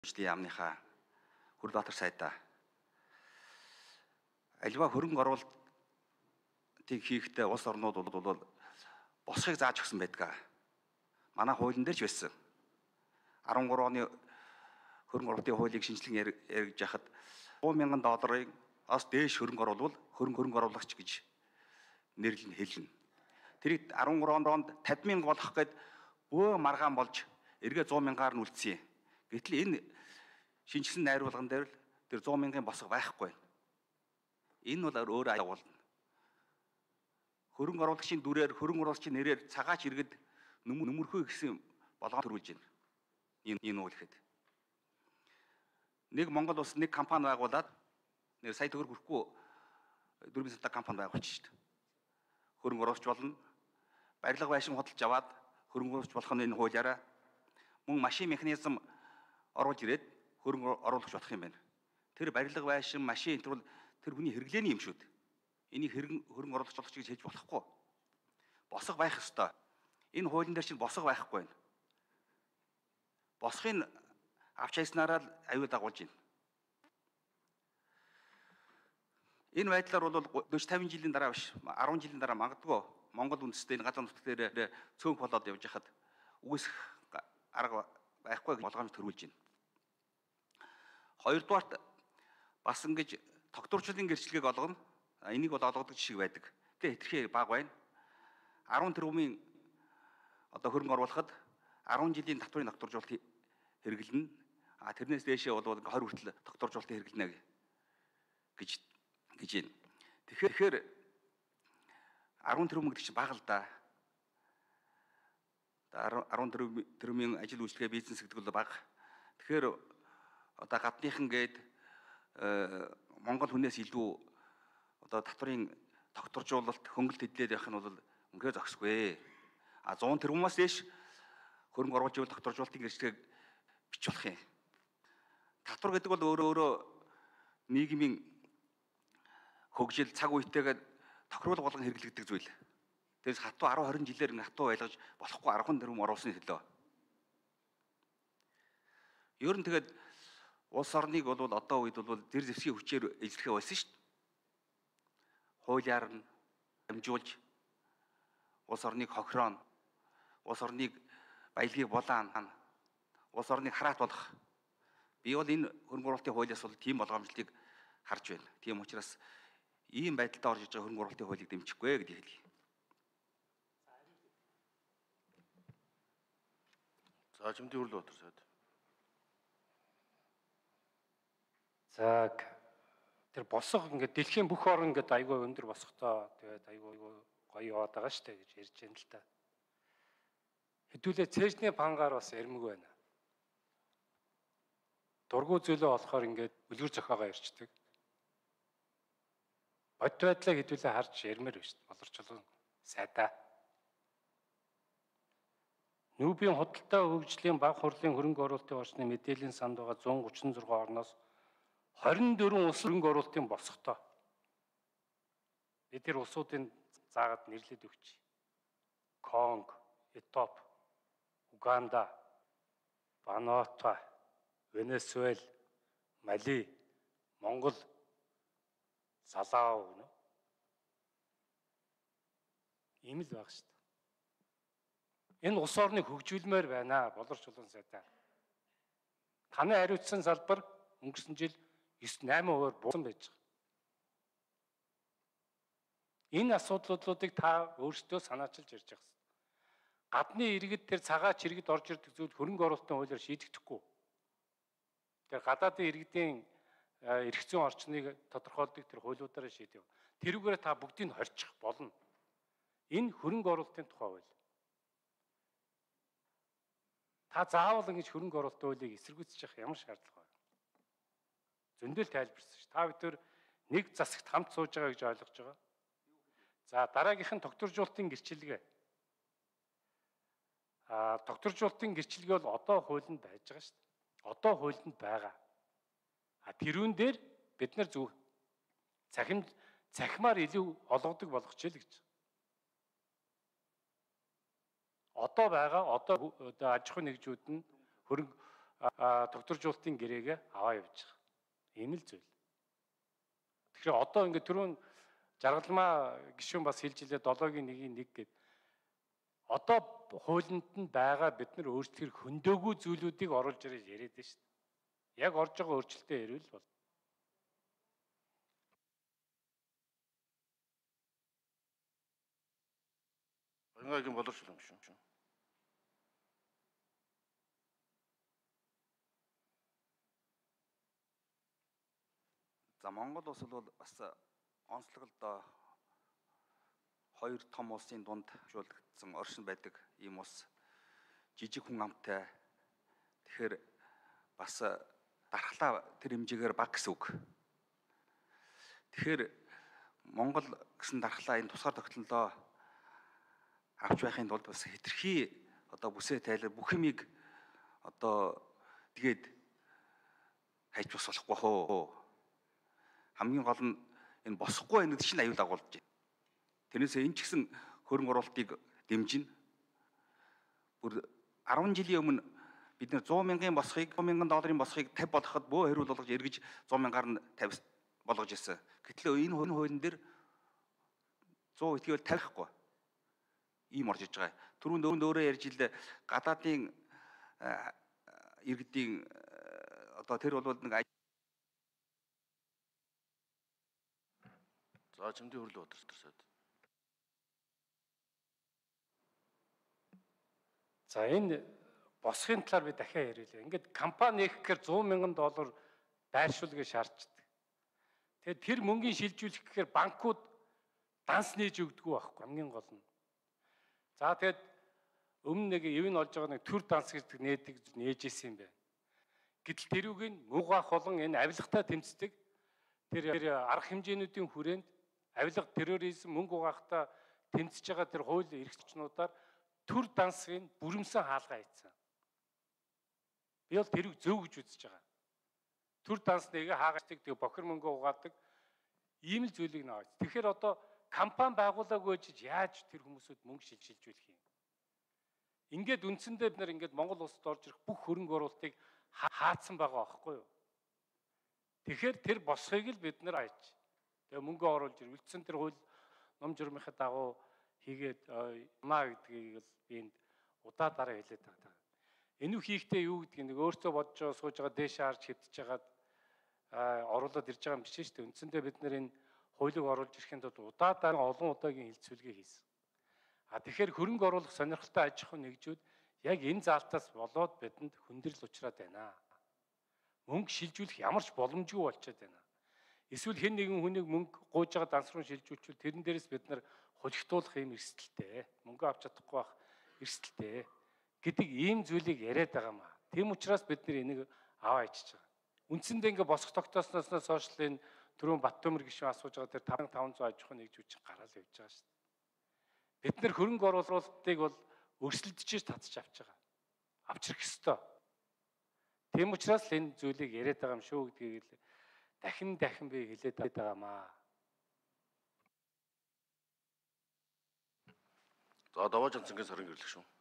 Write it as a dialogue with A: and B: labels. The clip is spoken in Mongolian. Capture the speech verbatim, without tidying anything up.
A: Яамныхаа Хүрбаатар сайдаа аливаа хөрөнгө оруулалтыг хийхдээ улс орнууд бол босхийг зааж өгсөн байдаг. Манай хуулийн дээр ч байсан. арван гурван оны хөрөнгө оруулалтын хуулийг шинжилэн яригдж яхад сто мянган долларын ас дээш хөрөнгө оруулбал хөрөнгө хөрөнгө оруулагч гэж нэрлэн хэлнэ. Тэрийг арван гурван онд тавьд мянга болох гээд бөө маргаан болж эргээ сто мянгаар нь үлдсэн юм. Гэтэл энэ шинжилсэн найруулган дээр л тэр сто мянган босго байхгүй. Энэ бол өөр агуулна. Хөрөнгө оруулагчийн дүрээр хөрөнгө оруулагчийн нэрээр цагаач иргэд нөмөрхөө гэсэн болгоом төрүүлж байна. Энэ энэ үл ихэд. Нэг Монгол улс нэг компани байгуулад нэг сая төгрөг хүрэхгүй дөрвөн сая компани байгуулчих шүү дээ. Хөрөнгө оруулагч болно. Барилга байшин худалдаж аваад хөрөнгө оруулагч болох нь энэ хуулиараа мөн машин механизм оруулж ирээд хөрөнгө оруулагч болох юм байна. Тэр барилга байшин машин энэ бол тэр хүний хэрэглээний юм шүү дээ. Энийг хөрөнгө оруулагч болох гэж хэлж болохгүй. Босго байх ёстой. Энэ хуулийн дээр чинь босго байхгүй байна. Босхын авч хайснараа л аюул дагуулж байна. Энэ байдлаар бол дөрвөн тавин жилийн дараа биш, арван жилийн дараа магадгүй Монгол үндэстэй энэ газар нутаг дээр цөөнх болоод явж хахад үүсэх арга байхгүй гэж болгоомж төрүүлж байна. Хоёрдугаарт бас ингэж тогтворчлын гэрчлэгийг олгоно. Энийг бол олгодог жишг байдаг. Тэгээ хэтэрхий бага байна. арван тэрбумын одоо хөрөнгө оруулахад арван жилийн татврын тогтворжуулалт хэрэглэнэ. А тэрнээс дээшээ бол двадцать хүртэл тогтворжуулалт хэрэглэнэ гэж гэж байна. Тэгэхээр арван тэрбум гэдэг чинь бага л да. арван тэрбумын ажил үйлчлэгээ бизнес гэдэг бол бага. Тэгэхээр одоо гадныхан гээд Монгол хүнээс илүү одоо татврын тогтворжуулалт хөнгөлт хөдлөд явах нь бол үнэхээр зохисгүй. А сто тэрбумаас дээш хөрөнгө оруулж ивэл тогтворжуулалтын гэрчлэгийг бич болох юм. Татвар гэдэг бол өөрөө өөрөө нийгмийн хөгжил цаг үетэйгээ тохируулга болгон хэрэглэгдэх зүйл. Тэрс хатуу арван хорин жилээр ин хатуу байлгаж болохгүй арван тэрбум оруулсны төлөө. Ер нь тэгээд улс орныг бол одоо үед бол зэр зэвсгийн хүчээр эзлэхээ болсон шүү дээ. Хуулиар нь дамжуулж улс орныг хохирооно. Улс орныг баялагийг булаана. Улс орныг хараат болгох. Би бол энэ хөрөнгө оруулалтын хуулиас бол тийм болгоомжлыг харж байна. Тийм учраас ийм байдалтай орж иж байгаа хөрөнгө оруулалтын хуулийг дэмжихгүй гэдгийг хэлье.
B: За Жимдийн Үрлбаатар сайд.
C: За тэр босго ингээд дэлхийн бүх орн ингээд айгүй өндөр босготой тэгээд айгүй гоё яваад байгаа штэ гэж ярьж байна л та. Хэдүүлээ цээжний пангаар бас ярмаг байна. Дургуй зөөлөө болохоор ингээд үлгэр зохиогоо ярьчдаг. Бод байдлаа хэдүүлээ харж ярмаар байна штэ болорчлон сайдаа. Нүүбийн худалдаа хөгжлийн баг хурлын хөрөнгө оруулалтын орчны мэдээллийн санд байгаа зуун гучин зургаан орноос хорин дөрвөн улс хөрөнгө оруулалтын босготой. Бид тэр улсуудын заагаад нэрлээд өгч. Конго, Этиоп, Уганда, Вануату, Венесуэл, Мали, Монгол, Салау гэнэ. Ийм л баг шүү дээ. Энэ улс орныг хөгжүүлмээр байна болорч улан сайдаа. Таны хариуцсан салбар өнгөрсөн жил найман хувиар буусан байж байгаа. Энэ асуудлуудыг та өөрсдөө санаачилж ярьж байгаа. Гадны иргэд тэр цагаач иргэд орж ирдэг зүйл хөрөнгө оруулалтын хуулиар шийдэгдэхгүй. Тэр гадаадын иргэдийн эрх зүйн орчныг тодорхойлдог тэр хуулиудаараа шийдэв. Тэрүүгээр та бүгдийг хорчих болно. Энэ хөрөнгө оруулалтын тухай хууль. Та заавал ингэж хөрөнгө оруулалтын хуулийг эсэргүүцэж явах ямар шаардлага байна? Зөндөл тайлбарсан ш. Та бүхэн нэг засагт хамт сууж байгаа гэж ойлгож байгаа. За дараагийнх нь тогтворжуулалтын гэрчилгээ. А тогтворжуулалтын гэрчилгээ бол одоо хуулинд байж байгаа ш. Одоо хуулинд байгаа. А тэрүүн дээр бид нар зөв цахим цахимаар илүү олгодог болгочихъя л гэж. Одоо байгаа одоо аж ахуйн нэгжүүд нь хөрөнгө докторжуулалтын гэрээгээ аваа явж байгаа. Энэ л зүйл. Тэгэхээр одоо ингээд түрүүн жаргалмаа гишүүн бас хэлж илээ долоогийн нэгийн нэг гээд одоо хуулинд нь байгаа бид нар өөрсдөө хөндөөгүй зүйлүүдийг оруулж ирээд яриад байна шүү дээ. Яг орж байгаа өөрчлөлтөө ярил бол.
B: Баянгийн боловсрол юм шүү.
A: За Монгол улс бол бас онцлогтой хоёр том улсын дунд жуулагдсан оршин байдаг ийм улс. Жижиг хүн амтай. Тэгэхээр бас дархлаа тэр хэмжээгээр бага гэсэн үг. Тэгэхээр Монгол гэсэн дархлаа энэ тусгаар тогтнолоо авч байхын тулд бас хэтэрхий одоо бүсээ тайлбар бүх юмыг одоо тэгээд хайж бас болохгүй хөө. Хамгийн гол нь энэ босхгүй байна гэдэг чинь аюул агуулж байна. Тэрнээсээ энэ ч гэсэн хөрөнгө оруулалтыг дэмжинэ. Бүр арван жилийн өмнө бид нэр сто мянган босхийг сто мянган долларын босхийг тавьж болгоход бөө хариул болгож эргэж сто мянгаар нь тавь болгож ирсэн. Гэтэл энэ хуулийн дээр сто итгэвэл тавихгүй. Ийм орж иж байгаа. Түрүүнд өөнд өөрөө ярьж илээ гадаадын иргэдийн одоо тэр бол нэг
B: За чимдээ хөрлөө өдөрсөд.
C: За энэ босхын талаар би дахиад ярилээ. Ингээд компани нэхгээр сто мянган доллар байршуулгыг шаарддаг. Тэгээд тэр мөнгөний шилжүүлэх гэхээр банкуд данс нээж өгдөггүй байхгүй хамгийн гол нь. За тэгээд өмнө нэг ив нь олж байгаа нэг төр данс гэдэг нээдэг нээж исэн юм байна. Гэтэл тэрүүг нь муугах болон энэ авилгатай тэмцдэг тэр арга хэмжээнүүдийн хүрээнд авилга терроризм мөнгө угаахта тэмцэж байгаа тэр хууль эрх зүйчнуудаар төр дансыг бүрэмсэн хаалгаа хийцэн. Би бол тэрийг зөв гэж үзэж байгаа. Төр данс нэгэ хаагачдаг тэг бохир мөнгө угаадаг ийм л зүйлийг наваач. Тэгэхээр одоо компани байгуулаагүй гэж яаж тэр хүмүүсүүд мөнгө шилжүүлэх юм? Ингээд үндсэндээ бид нар ингээд Монгол улсад орж ирэх бүх хөрөнгө оруулалтыг хаацсан байгаа байхгүй юу? Тэгэхээр тэр босхийг л бид нар айж. Тэгээ мөнгө оруулж ир үлдсэн тэр хууль ном журмынхаа дагуу хийгээд маа гэдгийг л би энд удаа дараа хэлээд байгаа. Энэ хийхдээ юу гэдгийг нэг өөртөө бодож байгаа сууж байгаа дээш харж хэвтэж хагаад оруулаад ирж байгаа юм биш шүү дээ. Үндсэндээ бид нар энэ хуулийг оруулж ирэхэд тулд удаа дараа олон удаагийн хилцүүлгээ хийсэн. А тэгэхээр хөрөнгө оруулах сонирхолтой аж ахуйн нэгжүүд яг энэ заалтаас болоод бидэнд хүндрэл учраад байна. Мөнгө шилжүүлэх ямар ч боломжгүй болчиход байна. Эсвэл хэн нэгэн хүнийг мөнгө гуйж байгаа данс руу шилжүүлчихвэл тэрэн дээрээс бид нар хулигтуулах юм эрсдэлтэй. Мөнгө авч чадахгүй байх эрсдэлтэй гэдэг ийм зүйлийг яриад байгаа маа. Тийм учраас бид нар энийг аваа ичж байгаа. Үндсэндээ ингээ босох тогтоосноос хойш л энэ түрүүн Баттөмөр гишүүн асууж байгаа тэр таван таван зуун аж ахуйн нэгжүүд гараал явж байгаа шүү дээ. Бид нар хөрөнгө оруулалтыг бол өрсөлдөж татчих авч байгаа. Авчрах ёстой. Тийм учраас л энэ зүйлийг яриад байгаа юм шүү гэдгийг л дахин дахин би хэлээд байгаамаа.
B: За даваа жанцангийн сарын гэрлэх шүү.